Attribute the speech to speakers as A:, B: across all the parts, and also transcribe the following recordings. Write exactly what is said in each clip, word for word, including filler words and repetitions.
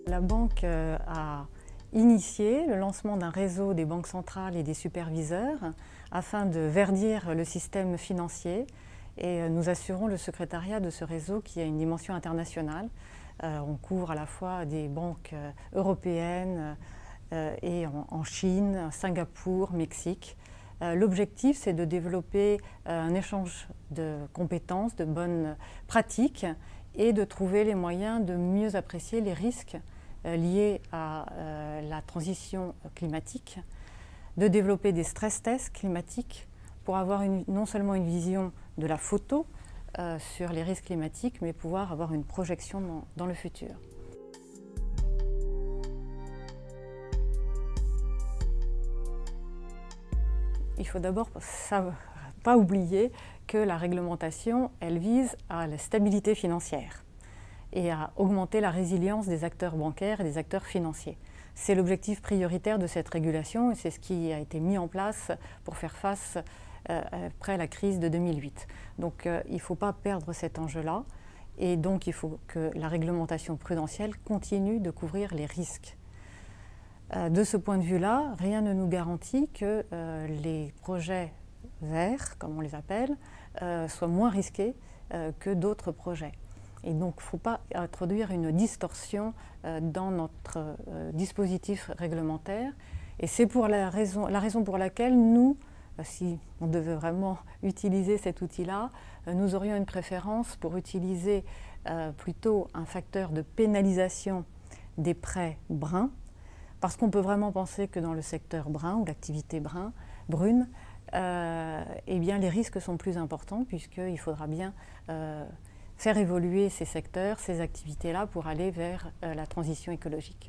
A: La banque a initié le lancement d'un réseau des banques centrales et des superviseurs afin de verdir le système financier, et nous assurons le secrétariat de ce réseau qui a une dimension internationale. On couvre à la fois des banques européennes et en Chine, Singapour, Mexique. L'objectif, c'est de développer un échange de compétences, de bonnes pratiques et de trouver les moyens de mieux apprécier les risques liés à la transition climatique, de développer des stress tests climatiques pour avoir une, non seulement une vision de la photo euh, sur les risques climatiques, mais pouvoir avoir une projection dans, dans le futur. Il faut d'abord pas oublier que la réglementation, elle vise à la stabilité financière et à augmenter la résilience des acteurs bancaires et des acteurs financiers. C'est l'objectif prioritaire de cette régulation et c'est ce qui a été mis en place pour faire face euh, après la crise de deux mille huit. Donc euh, il ne faut pas perdre cet enjeu-là et donc il faut que la réglementation prudentielle continue de couvrir les risques. Euh, de ce point de vue-là, rien ne nous garantit que euh, les projets verts, comme on les appelle, euh, soient moins risqués euh, que d'autres projets. Et donc, il ne faut pas introduire une distorsion euh, dans notre euh, dispositif réglementaire. Et c'est pour la raison, la raison pour laquelle nous, euh, si on devait vraiment utiliser cet outil-là, euh, nous aurions une préférence pour utiliser euh, plutôt un facteur de pénalisation des prêts bruns, parce qu'on peut vraiment penser que dans le secteur brun ou l'activité brun, brune, euh, eh bien, les risques sont plus importants puisqu'il faudra bien euh, faire évoluer ces secteurs, ces activités-là pour aller vers euh, la transition écologique.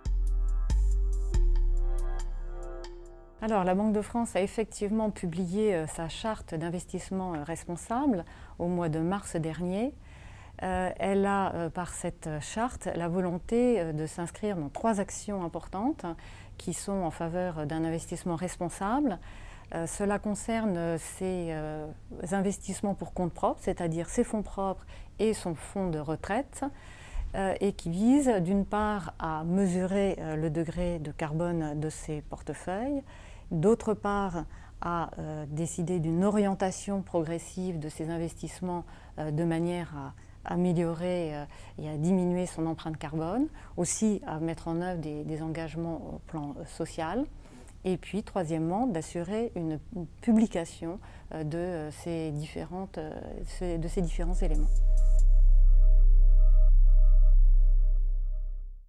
A: Alors, la Banque de France a effectivement publié euh, sa charte d'investissement euh, responsable au mois de mars dernier. Euh, elle a, euh, par cette charte, la volonté euh, de s'inscrire dans trois actions importantes qui sont en faveur d'un investissement responsable. Euh, cela concerne euh, ces euh, investissements pour compte propre, c'est-à-dire ses fonds propres et son fonds de retraite, euh, et qui vise d'une part à mesurer euh, le degré de carbone de ses portefeuilles, d'autre part à euh, décider d'une orientation progressive de ces investissements euh, de manière à améliorer euh, et à diminuer son empreinte carbone, aussi à mettre en œuvre des, des engagements au plan euh, social. Et puis, troisièmement, d'assurer une publication de ces, différentes, de ces différents éléments.